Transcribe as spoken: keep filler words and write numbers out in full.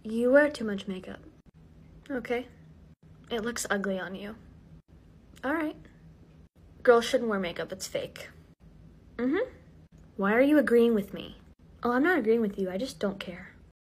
You wear too much makeup. Okay. It looks ugly on you. Alright. Girls shouldn't wear makeup, it's fake. Mm-hmm. Why are you agreeing with me? Oh, I'm not agreeing with you, I just don't care.